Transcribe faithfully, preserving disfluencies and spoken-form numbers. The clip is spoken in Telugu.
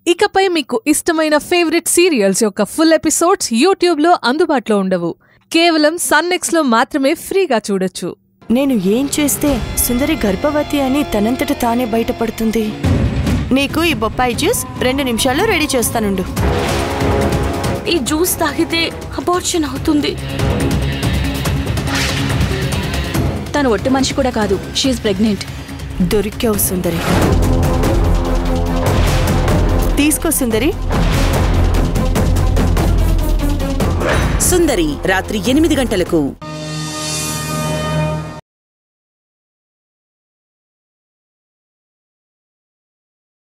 ఇకపై మీకు ఇష్టమైన ఫేవరెట్ సీరియల్స్ యొక్క ఫుల్ ఎపిసోడ్స్ యూట్యూబ్లో అందుబాటులో ఉండవు. కేవలం సన్నెక్స్లో మాత్రమే ఫ్రీగా చూడొచ్చు. నేను ఏం చేస్తే సుందరి గర్భవతి అని తనంతట తానే బయటపడుతుంది? నీకు ఈ బొప్పాయి జ్యూస్ రెండు నిమిషాల్లో రెడీ చేస్తానుండు. ఈ జ్యూస్ తాగితే అబార్షన్ అవుతుంది. తను ఒట్టి మనిషి కూడా కాదు, షీఈస్ ప్రెగ్నెంట్. దొరికావు సుందరి. తీసుకో సుందరి. సుందరి రాత్రి ఎనిమిది గంటలకు.